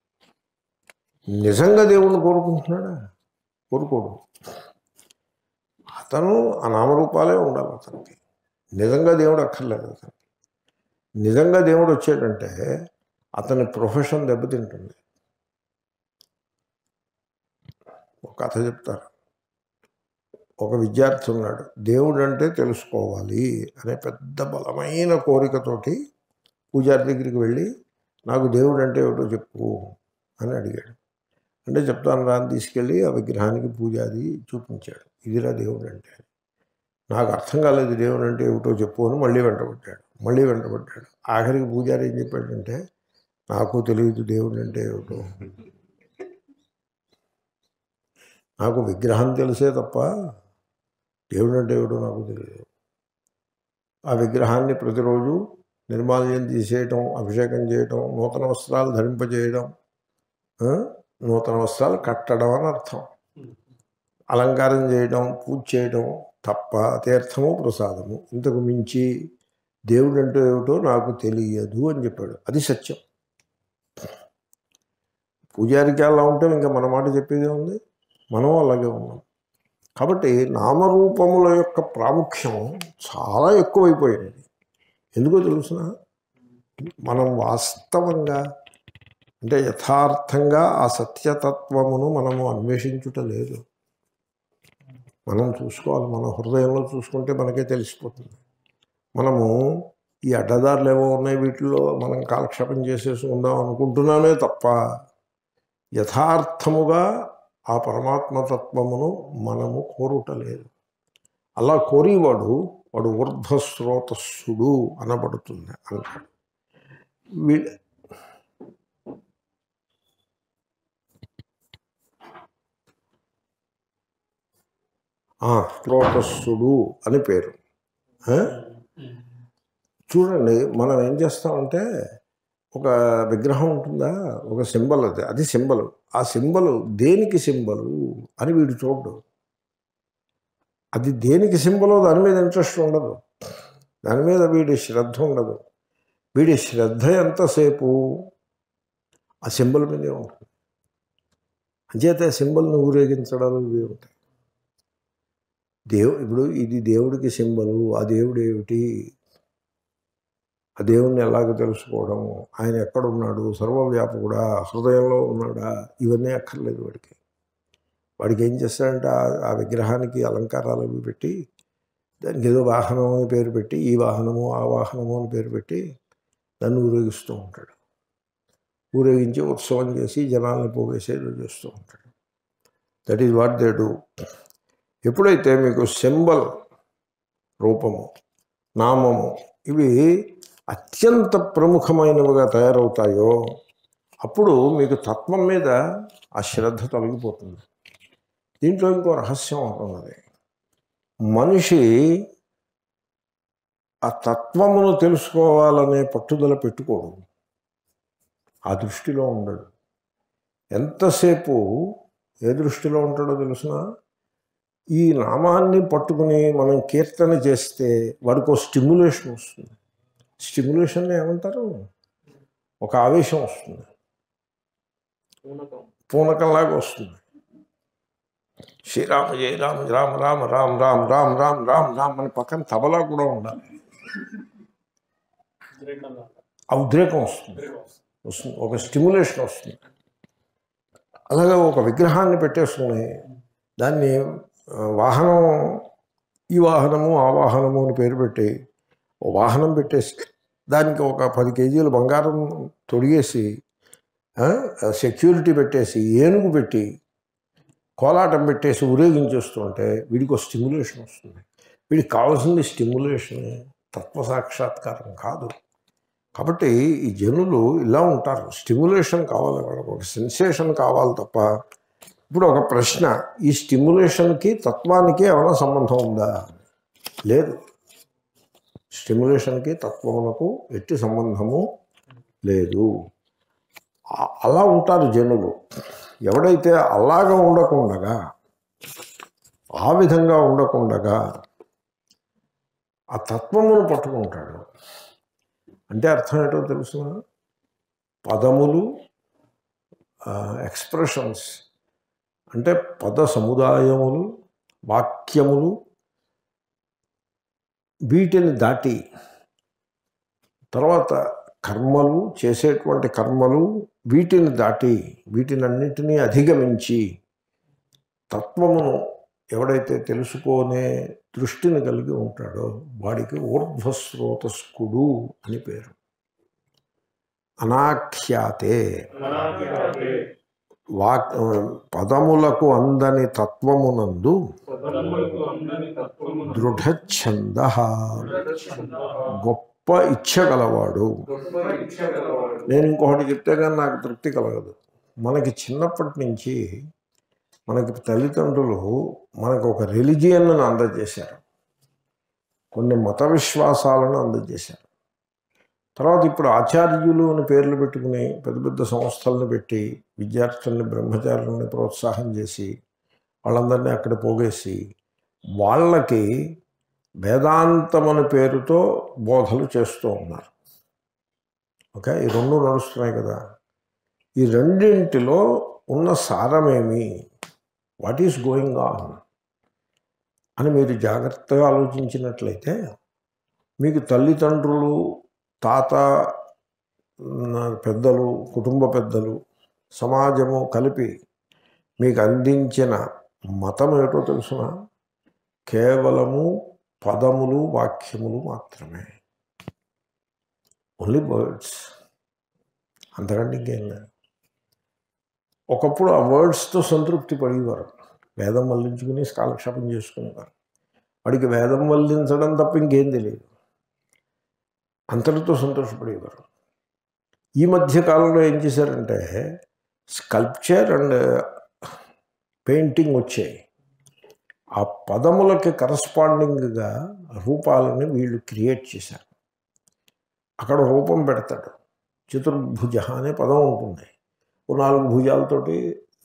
నిజంగా దేవుణ్ణి కోరుకుంటున్నాడా? కోరుకోడు. అతను ఆ నామరూపాలే ఉండాలి అతనికి. నిజంగా దేవుడు అక్కర్లేదు అతనికి. నిజంగా దేవుడు వచ్చాడంటే అతని ప్రొఫెషన్ దెబ్బతింటుంది. ఒక కథ చెప్తారు. ఒక విద్యార్థి ఉన్నాడు, దేవుడు అంటే తెలుసుకోవాలి అనే పెద్ద బలమైన కోరికతోటి పూజారి దగ్గరికి వెళ్ళి నాకు దేవుడు అంటే ఏమిటో చెప్పు అని అడిగాడు. అంటే చెప్తాను రా అని తీసుకెళ్ళి ఆ విగ్రహానికి పూజాది చూపించాడు. ఇదిరా దేవుడు అంటే. నాకు అర్థం కాలేదు దేవుడు అంటే ఏమిటో చెప్పు అని మళ్ళీ వెంటబడ్డాడు. ఆఖరికి పూజారి ఏం చెప్పాడంటే నాకు తెలియదు దేవుడు అంటే ఏమిటో, నాకు విగ్రహం తెలిసే తప్ప దేవుడు అంటే ఏమిటో నాకు తెలియదు. ఆ విగ్రహాన్ని ప్రతిరోజు నిర్మాల్యం తీసేయటం, అభిషేకం చేయటం, నూతన వస్త్రాలు ధరింపజేయడం, నూతన వస్త్రాలు కట్టడం అని అర్థం, అలంకారం చేయడం, పూజ చేయడం తప్ప తీర్థము ప్రసాదము ఇంతకు మించి దేవుడు అంటే ఏమిటో నాకు తెలియదు అని చెప్పాడు. అది సత్యం. పూజారికి అలా ఉంటే ఇంకా మన మాట చెప్పేదే ఉంది, మనం అలాగే ఉన్నాం. కాబట్టి నామరూపముల యొక్క ప్రాముఖ్యం చాలా ఎక్కువైపోయింది. ఎందుకో తెలుసిన, మనం వాస్తవంగా అంటే యథార్థంగా ఆ సత్యతత్వమును మనము అన్వేషించుట లేదు. మనం చూసుకోవాలి, మన హృదయంలో చూసుకుంటే మనకే తెలిసిపోతుంది. మనము ఈ అడ్డదారులు ఏవో ఉన్నాయి, వీటిల్లో మనం కాలక్షేపం చేసేసుకుందాం అనుకుంటున్నామే తప్ప యథార్థముగా ఆ పరమాత్మతత్వమును మనము కోరుటలేదు. అలా కోరేవాడు వాడు ఊర్ధ్వస్రోతస్సుడు అనబడుతుంది అంటాడు. స్రోతస్సుడు అని పేరు. చూడండి, మనం ఏం చేస్తామంటే ఒక విగ్రహం ఉంటుందా, ఒక సింబల్, అది సింబలు. ఆ సింబలు దేనికి సింబలు అని వీడు చూడు. అది దేనికి సింబలో దాని మీద ఇంట్రెస్ట్ ఉండదు, దాని మీద వీడి శ్రద్ధ ఉండదు. వీడి శ్రద్ధ ఎంతసేపు ఆ సింబల్ మీదే ఉంటుంది. అంచేత సింబల్ని ఊరేగించడాలు ఇవి ఉంటాయి. ఇప్పుడు ఇది దేవుడికి సింబలు, ఆ దేవుడు ఏమిటి, ఆ దేవుణ్ణి ఎలాగ తెలుసుకోవడము, ఆయన ఎక్కడున్నాడు, సర్వవ్యాపకుడా, హృదయంలో ఉన్నాడా, ఇవన్నీ అక్కర్లేదు వాడికి. వాడికి ఏం చేస్తాడంటే ఆ విగ్రహానికి అలంకారాలు అవి పెట్టి దానికి ఏదో వాహనం అని పేరు పెట్టి, ఈ వాహనము ఆ వాహనము అని పేరు పెట్టి దాన్ని ఊరేగిస్తూ ఉంటాడు. ఊరేగించి ఉత్సవం చేసి జనాల్ని పోగేసేదో చేస్తూ ఉంటాడు. That is what they do. ఎప్పుడైతే మీకు సింబల్, రూపము, నామము ఇవి అత్యంత ప్రముఖమైనవిగా తయారవుతాయో అప్పుడు మీకు తత్వం మీద ఆ శ్రద్ధ తొలగిపోతుంది. దీంట్లో ఇంకో రహస్యం ఉంటున్నది. మనిషి ఆ తత్వమును తెలుసుకోవాలనే పట్టుదల పెట్టుకోడు, ఆ దృష్టిలో ఉండడు. ఎంతసేపు ఏ దృష్టిలో ఉంటాడో తెలుసిన, ఈ నామాన్ని పట్టుకుని మనం కీర్తన చేస్తే వాడికి ఒక స్టిమ్యులేషన్ వస్తుంది. స్టిమ్యులేషన్ ఏమంటారు? ఒక ఆవేశం వస్తుంది, పూనకంలాగా వస్తుంది. శ్రీరామ జయ రామ రామ రామ రామ రామ రామ రామ రామ రామ అని పక్కన తబలా కూడా ఉండాలి. ఆ ఉద్రేకం వస్తుంది, ఒక స్టిమ్యులేషన్ వస్తుంది. అలాగే ఒక విగ్రహాన్ని పెట్టేసుకుని దాన్ని వాహనం, ఈ వాహనము ఆ వాహనము అని పేరు పెట్టి ఓ వాహనం పెట్టేసి దానికి ఒక 10 కేజీలు బంగారం తొడిగేసి సెక్యూరిటీ పెట్టేసి ఏనుగు పెట్టి కోలాటం పెట్టేసి ఊరేగించేస్తుంటే వీడికి ఒక స్టిమ్యులేషన్ వస్తుంది. వీడికి కావాల్సింది స్టిమ్యులేషన్, తత్వ సాక్షాత్కారం కాదు. కాబట్టి ఈ జనులు ఇలా ఉంటారు. స్టిమ్యులేషన్ కావాలి, వాళ్ళకి ఒక సెన్సేషన్ కావాలి తప్ప. ఇప్పుడు ఒక ప్రశ్న, ఈ స్టిమ్యులేషన్కి తత్వానికి ఏమైనా సంబంధం ఉందా? లేదు. స్టిమ్యులేషన్కి తత్వమునకు ఎట్టి సంబంధము లేదు. అలా ఉంటారు జనులు. ఎవడైతే అలాగా ఉండకుండగా, ఆ విధంగా ఉండకుండగా ఆ తత్వమును పట్టుకుంటాడు అంటే అర్థం ఏంటో తెలుసిన, పదములు, ఎక్స్ప్రెషన్స్ అంటే పద సముదాయములు, వాక్యములు, వీటిని దాటి తర్వాత కర్మలు, చేసేటువంటి కర్మలు, వీటిని దాటి వీటినన్నిటినీ అధిగమించి తత్వమును ఎవడైతే తెలుసుకునే దృష్టిని కలిగి ఉంటాడో వాడికి ఊర్ధ్వస్రోతస్కుడు అని పేరు. అనాఖ్యాతే, పదములకు అందని తత్వమునందు దృఢఛంద, గొప్ప ఇచ్ఛ గలవాడు. నేను ఇంకొకటి చెప్తే కానీ నాకు తృప్తి కలగదు. మనకి చిన్నప్పటి నుంచి మనకి తల్లిదండ్రులు మనకు ఒక రిలిజియన్ను అందజేశారు, కొన్ని మత విశ్వాసాలను అందజేశారు. తర్వాత ఇప్పుడు ఆచార్యులు అని పేర్లు పెట్టుకుని పెద్ద పెద్ద సంస్థలను పెట్టి విద్యార్థుల్ని, బ్రహ్మచారులని ప్రోత్సాహం చేసి వాళ్ళందరినీ అక్కడ పోగేసి వాళ్ళకి వేదాంతం అనే పేరుతో బోధలు చేస్తూ ఉన్నారు. ఓకే, ఈ రెండు నడుస్తున్నాయి కదా. ఈ రెండింటిలో ఉన్న సారమేమి, వాట్ ఈస్ గోయింగ్ ఆన్ అని మీరు జాగ్రత్తగా ఆలోచించినట్లయితే మీకు తల్లిదండ్రులు, తాత, పెద్దలు, కుటుంబ పెద్దలు, సమాజము కలిపి మీకు అందించిన మతం ఏటో తెలుసునా? కేవలము పదములు, వాక్యములు మాత్రమే. ఓన్లీ వర్డ్స్, అంతకంటే ఇంకేం లేదు. ఒకప్పుడు ఆ వర్డ్స్తో సంతృప్తి పడేవారు, వేదం వల్లించుకుని కాలక్షేపం చేసుకునేవారు. వాడికి వేదం వల్లించడం తప్ప ఇంకేం తెలియదు, అంతటితో సంతోషపడేవారు. ఈ మధ్య కాలంలో ఏం చేశారంటే స్కల్ప్చర్ అండ్ పెయింటింగ్ వచ్చాయి. ఆ పదములకి కరస్పాండింగ్గా రూపాలని వీళ్ళు క్రియేట్ చేశారు. అక్కడ రూపం పెడతాడు, చతుర్భుజ అనే పదం ఉంటుంది, 4 భుజాలతోటి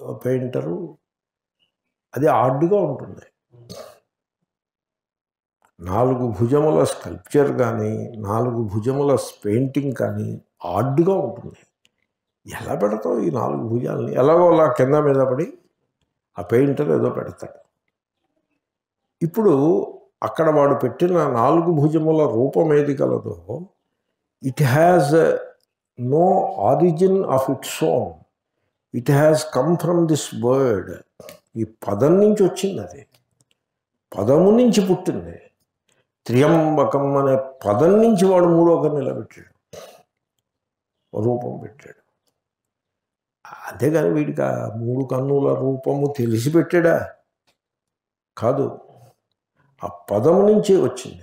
పెయింటరు, అది ఆర్డ్గా ఉంటుంది. 4 భుజముల స్కల్ప్చర్ కానీ 4 భుజముల పెయింటింగ్ కానీ ఆడ్గా ఉంటుంది. ఎలా పెడతావు ఈ 4 భుజాలని? ఎలాగో అలా కింద మీద పడి ఆ పెయింటర్ ఏదో పెడతాడు. ఇప్పుడు అక్కడ వాడు పెట్టిన 4 భుజముల రూపం ఏది కలదో, it has no origin of its own. It has come from this word. ఈ పదం నుంచి వచ్చింది, అది పదము నుంచి పుట్టింది. త్ర్యంబకం అనే పదం నుంచి వాడు మూడోక నిలబెట్టాడు, రూపం పెట్టాడు. అంతేగాని వీడికి ఆ 3 కన్నుల రూపము తెలిసి పెట్టాడా? కాదు, ఆ పదము నుంచి వచ్చింది.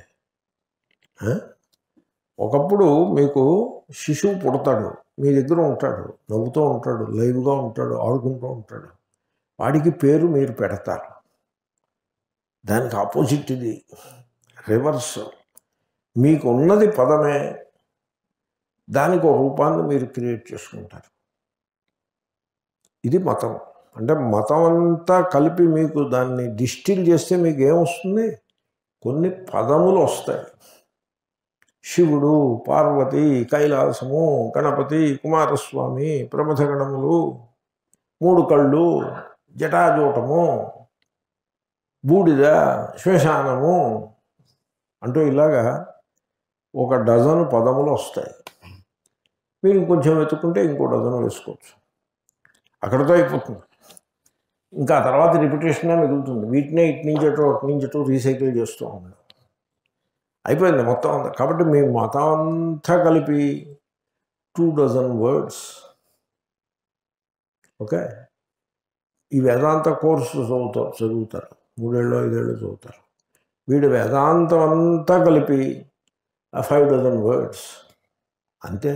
ఒకప్పుడు మీకు శిశువు పుడతాడు, మీ దగ్గర ఉంటాడు, నవ్వుతూ ఉంటాడు, లైవ్గా ఉంటాడు, ఆడుకుంటూ ఉంటాడు. వాడికి పేరు మీరు పెడతారు. దానికి ఆపోజిట్ ఇది రివర్స్. మీకు ఉన్నది పదమే, దానికి ఒక రూపాన్ని మీరు క్రియేట్ చేసుకుంటారు. ఇది మతం. అంటే మతం అంతా కలిపి మీకు దాన్ని డిస్టిల్ చేస్తే మీకు ఏమొస్తుంది? కొన్ని పదములు వస్తాయి. శివుడు, పార్వతి, కైలాసము, గణపతి, కుమారస్వామి, ప్రమథగణములు, 3 కళ్ళు, జటాజూటము, బూడిద, శ్మశానము అంటూ ఇలాగా ఒక డజను పదములు వస్తాయి. మీరు కొంచెం వెతుక్కుంటే ఇంకో డజను వేసుకోవచ్చు. అక్కడితో అయిపోతుంది. ఇంకా తర్వాత రిపిటేషనే మిగులుతుంది. వీటినే ఇటు నుంచి రీసైకిల్ చేస్తూ ఉన్నాడు. అయిపోయింది మొత్తం అంతా. కాబట్టి మీ మతం అంతా కలిపి 2 డజన్ వర్డ్స్. ఓకే, ఈ వేదాంత కోర్సు చదువుతారు 3 ఏళ్ళు 5 ఏళ్ళు చదువుతారు. వీడు వేదాంతం అంతా కలిపి 5 డజన్ వర్డ్స్ అంతే.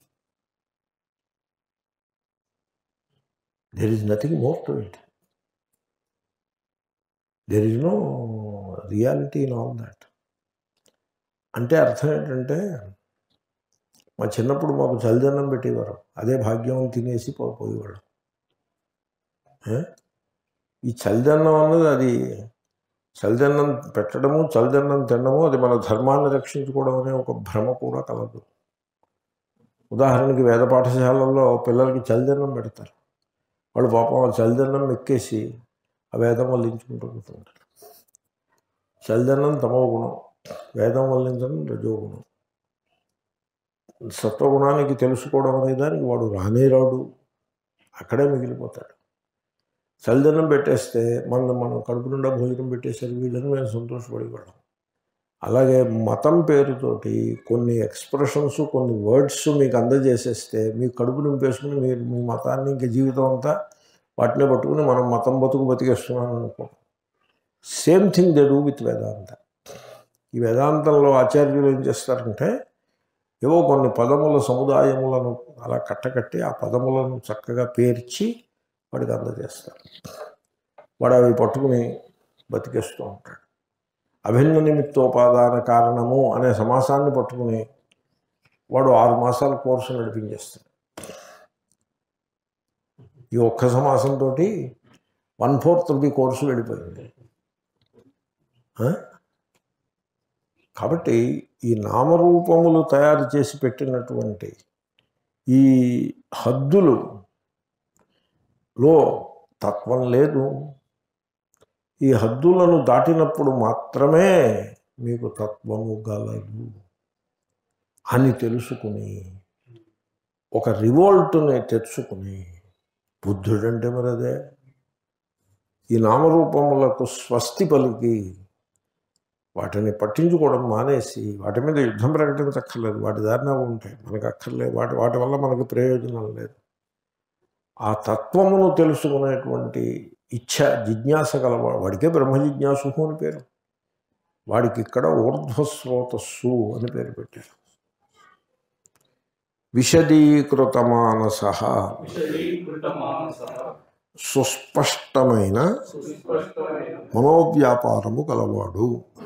There is nothing more to it. There is no reality in all that. అంటే అర్థం ఏంటంటే, మా చిన్నప్పుడు మాకు చలిదన్నం పెట్టేవారు, అదే భాగ్యం తినేసి పోయేవాడు. ఈ చలిదన్నం అన్నది, అది చలిదన్నం పెట్టడము, చలిదన్నం తినడము, అది మన ధర్మాన్ని రక్షించుకోవడం అనే ఒక భ్రమ కూడా కలదు. ఉదాహరణకి వేద పాఠశాలల్లో పిల్లలకి చలిదన్నం పెడతారు. వాళ్ళు పాపం ఆ చలిదన్నం ఎక్కేసి ఆ వేదం వల్లించుకుంటూ కూర్చుంటారు. చలిదన్నం తమో గుణం, వేదం వల్లించడం రజోగుణం. సత్వగుణానికి తెలుసుకోవడం అనే దానికి వాడు రాడు, అక్కడే మిగిలిపోతాడు. చలిదన్నం పెట్టేస్తే మనం కడుపు నిండా భోజనం పెట్టేసరికి వీళ్ళని మేము సంతోషపడేవాళ్ళం. అలాగే మతం పేరుతోటి కొన్ని ఎక్స్ప్రెషన్స్, కొన్ని వర్డ్స్ మీకు అందజేసేస్తే మీకు కడుపు నింపేసుకుని మీరు మీ మతాన్ని ఇంక జీవితం అంతా వాటినే పట్టుకుని మనం మతం బతికేస్తున్నాం అనుకో. Same thing they do with Vedanta. ఈ వేదాంతంలో ఆచార్యులు ఏం చేస్తారంటే, ఏవో కొన్ని పదముల సముదాయములను అలా కట్టకట్టి ఆ పదములను చక్కగా పేర్చి వాడికి అందజేస్తారు. వాడు అవి పట్టుకుని బతికేస్తూ ఉంటాడు. అభిన్న నిమిత్తోపాదాన కారణము అనే సమాసాన్ని పట్టుకుని వాడు 6 మాసాల కోర్సు నడిపించేస్తాడు. ఈ ఒక్క సమాసంతో 1/4 కోర్సు వెళ్ళిపోయింది. కాబట్టి ఈ నామరూపములు తయారు చేసి పెట్టినటువంటి ఈ హద్దులలో తత్వం లేదు. ఈ హద్దులను దాటినప్పుడు మాత్రమే మీకు తత్వము గలదు అని తెలుసుకుని ఒక రివోల్ట్ని తెచ్చుకుని, బుద్ధుడంటే మరి అదే, ఈ నామరూపములకు స్వస్తి పలికి వాటిని పట్టించుకోవడం మానేసి వాటి మీద యుద్ధం ప్రకటించక్కర్లేదు, వాటి దారిన ఉంటాయి, మనకు అక్కర్లేదు, వాటి వల్ల మనకు ప్రయోజనం లేదు. ఆ తత్వమును తెలుసుకునేటువంటి ఇచ్ఛ, జిజ్ఞాస గలవాడు, వాడికే బ్రహ్మ జిజ్ఞాసు అని పేరు. వాడికి ఇక్కడ ఊర్ధ్వస్రోతస్సు అని పేరు పెట్టారు. విశదీకృత మానస, సుస్పష్టమైన మనోవ్యాపారము గలవాడు.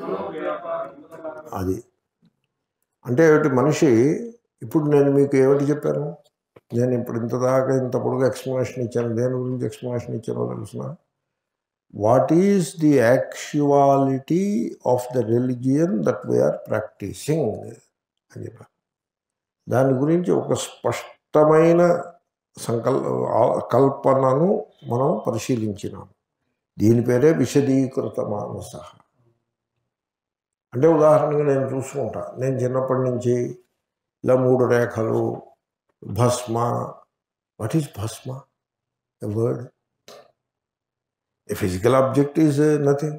అది అంటే ఏమిటి? మనిషి ఇప్పుడు నేను మీకు ఏమిటి చెప్పాను? నేను ఇప్పుడు ఇంత పొడుగు ఎక్స్ప్లెనేషన్ ఇచ్చాను. దేని గురించి ఎక్స్ప్లెనేషన్ ఇచ్చానో తెలుసిన? What is the actuality of the religion that we are practising అని చెప్పారు. దాని గురించి ఒక స్పష్టమైన కల్పనను మనం పరిశీలించినాం. దీని పేరే విశదీకృత మానస. అంటే ఉదాహరణగా నేను చూసుకుంటా, నేను చిన్నప్పటి నుంచి ఇలా 3 రేఖలు, భస్మ. What is bhasma? A word. A physical object is nothing.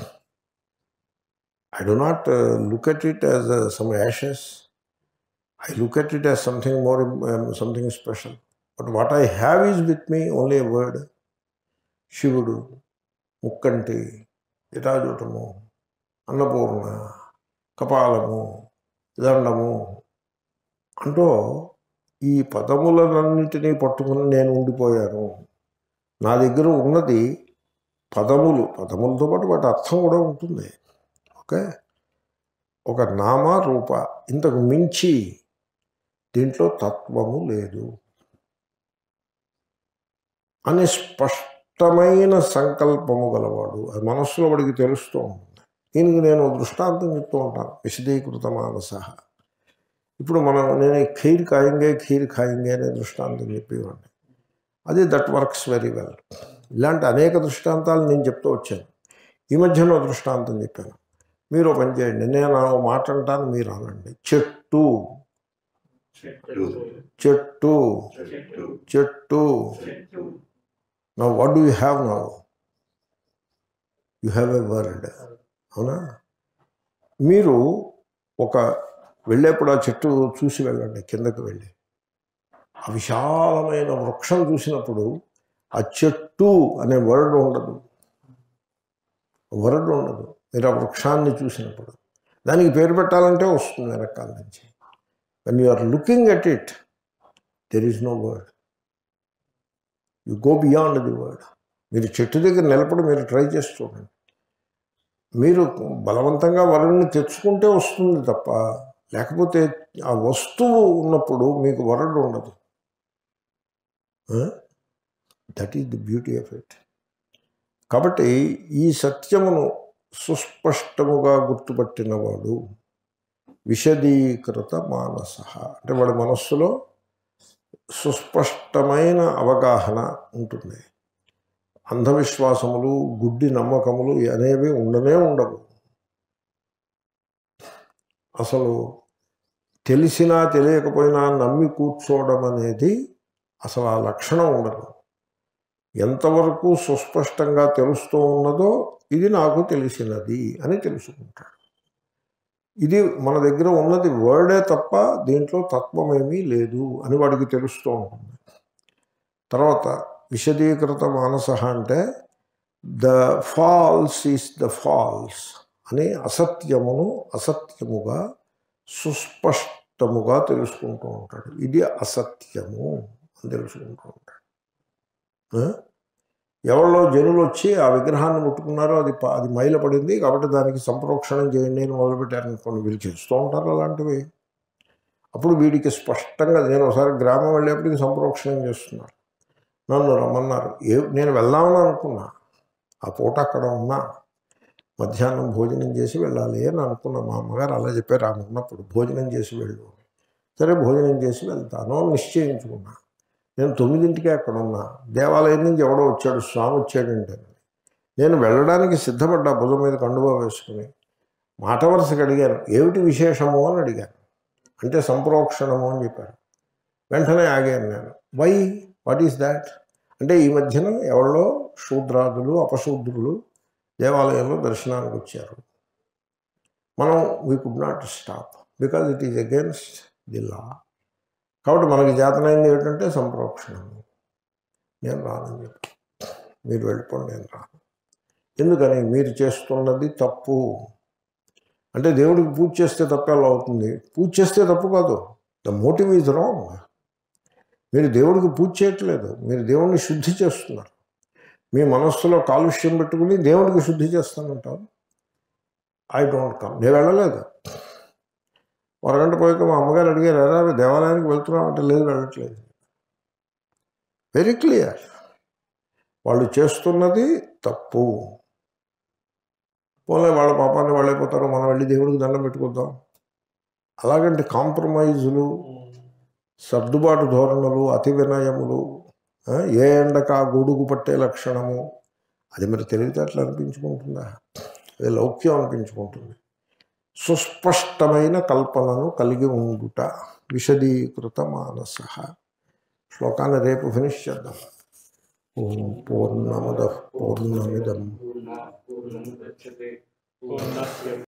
I do not look at it as some ashes. I look at it as something more, something special. But what I have is with me only a word. Shivudu, Mukkanti, Itajutumu, Annapurna, Kapalamu, Dandamu. అంటూ ఈ పదములన్నింటినీ పట్టుకుని నేను ఉండిపోయాను. నా దగ్గర ఉన్నది పదములతో పాటు వాటి అర్థం కూడా ఉంటుంది. ఓకే, ఒక నామ రూప, ఇంతకు మించి దీంట్లో తత్వము లేదు అని స్పష్టమైన సంకల్పము గలవాడు. అది మనస్సులో వాడికి తెలుస్తూ ఉంటుంది. దీనికి నేను దృష్టాంతం చెప్తూ ఉంటాను, విశదీకృత మానస. ఇప్పుడు నేను ఖీర్ ఖాయింగే అనే దృష్టాంతం చెప్పేవాడిని. అది దట్ వర్క్స్ వెరీ వెల్. ఇలాంటి అనేక దృష్టాంతాలు నేను చెప్తూ వచ్చాను. ఈ మధ్యలో దృష్టాంతం చెప్పాను. మీరు పని చేయండి, నేను మాట అంటాను, మీరు అనండి. చెట్టు, చెట్టు, చెట్టు. Now what do you have? Now you have a word. అవునా? మీరు వెళ్ళేప్పుడు ఆ చెట్టు చూసి వెళ్ళండి, కిందకి వెళ్ళి ఆ విశాలమైన వృక్షం చూసినప్పుడు ఆ చెట్టు అనే వర్డ్ ఉండదు. మీరు ఆ వృక్షాన్ని చూసినప్పుడు దానికి పేరు పెట్టాలంటే వస్తుంది వెనకాల నుంచి. When you are looking at it, there is no word. You go beyond the word. మీరు చెట్టు దగ్గర నిలబడి మీరు ట్రై చేసి చూడండి. మీరు బలవంతంగా వరుణ్ణి తెచ్చుకుంటే వస్తుంది తప్ప, లేకపోతే ఆ వస్తువు ఉన్నప్పుడు మీకు వరుడు ఉండదు. That is the beauty of it. కాబట్టి ఈ సత్యమును సుస్పష్టముగా గుర్తుపట్టినవాడు విశదీకృత మానస. అంటే వాడి మనస్సులో సుస్పష్టమైన అవగాహన ఉంటుంది. అంధవిశ్వాసములు, గుడ్డి నమ్మకములు అనేవి ఉండవు. అసలు తెలిసినా తెలియకపోయినా నమ్మి కూర్చోవడం అనేది అసలు ఆ లక్షణం ఉండదు. ఎంతవరకు సుస్పష్టంగా తెలుస్తూ ఉన్నదో ఇది నాకు తెలిసినది అని తెలుసుకుంటాడు. ఇది మన దగ్గర ఉన్నది వర్డే తప్ప దీంట్లో తత్వమేమీ లేదు అని వాడికి తెలుస్తూ ఉంటుంది. తర్వాత విశదీకృత మానస అంటే the false is the false అని అసత్యముగా సుస్పష్టముగా తెలుసుకుంటూ ఉంటాడు. ఇది అసత్యము అని తెలుసుకుంటూ ఉంటాడు. ఎవరిలో జనులు వచ్చి ఆ విగ్రహాన్ని ముట్టుకున్నారో అది మైలపడింది కాబట్టి దానికి సంప్రోక్షణం చేయండి అని మొదలుపెట్టారనుకోండి, వీళ్ళు చేస్తూ ఉంటారు అలాంటివి. అప్పుడు వీడికి స్పష్టంగా, నేను ఒకసారి గ్రామం వెళ్ళేప్పటికి సంప్రోక్షణం చేస్తున్నారు, నన్ను రమ్మన్నారు. నేను వెళ్దామని అనుకున్నా, ఆ పూట అక్కడ ఉన్నా, మధ్యాహ్నం భోజనం చేసి వెళ్ళాలి అని అనుకున్నా. మా అమ్మగారు అలా చెప్పారు, అనుకున్నప్పుడు భోజనం చేసి వెళ్ళు. సరే భోజనం చేసి వెళ్తాను నిశ్చయించుకున్నా. నేను 9ంటికే అక్కడ ఉన్నా. దేవాలయం నుంచి ఎవడో వచ్చాడు, స్వామి వచ్చాడంటే నేను వెళ్ళడానికి సిద్ధపడ్డా, భుజం మీద కండువా వేసుకుని. మాట వరుసకి అడిగాను, ఏమిటి విశేషము అని అడిగాను. అంటే సంప్రోక్షణము అని చెప్పారు. వెంటనే ఆగాను నేను. వై, వాట్ ఈస్ దాట్ అంటే, ఈ మధ్యన ఎవరో శూద్రాదులు అపశూద్రులు దేవాలయంలో దర్శనానికి వచ్చారు. మనం we could not stop because it is against the law. కాబట్టి మనకి చేతనైంది ఏమిటంటే సంప్రోక్షణము. నేను రానని చెప్పి, మీరు వెళ్ళిపోండి, నేను రాను. ఎందుకని? మీరు చేస్తున్నది తప్పు. అంటే దేవుడికి పూజ చేస్తే తప్పు ఎలా అవుతుంది? పూజ చేస్తే తప్పు కాదు, ద మోటివ్ ఈజ్ రాంగ్. మీరు దేవుడికి పూజ చేయట్లేదు, మీరు దేవుడిని శుద్ధి చేస్తున్నారు. మీ మనస్సులో కాలుష్యం పెట్టుకుని దేవుడికి శుద్ధి చేస్తానంటారు. I don't come. నేను వెళ్ళలేదు. అరగంట పోయాక మా అమ్మగారు అడిగారు, ఎరా దేవాలయానికి వెళ్తున్నాం అంటే, లేదు వెళ్ళట్లేదు. Very clear. వాళ్ళు చేస్తున్నది తప్పు. పోలే వాళ్ళ పాపాన్ని వాళ్ళైపోతారు, మనం వెళ్ళి దేవుడికి దండం పెట్టుకుందాం. అలాగంటే కాంప్రమైజులు, సర్దుబాటు ధోరణులు, అతి వినయములు, ఏ ఎండక గొడుగు పట్టే లక్షణము, అది మరి తెలివితేటలు అనిపించుకుంటుందా? అది లౌక్యం అనిపించుకుంటుంది. సుస్పష్టమైన కల్పనను కలిగి ఉండుట, విశదీకృత మానస. శ్లోకాన్ని రేపు ఫినిష్ చేద్దాం. ఓం పూర్ణముదః పూర్ణమిదం పూర్ణముదచ్యతే పూర్ణస్య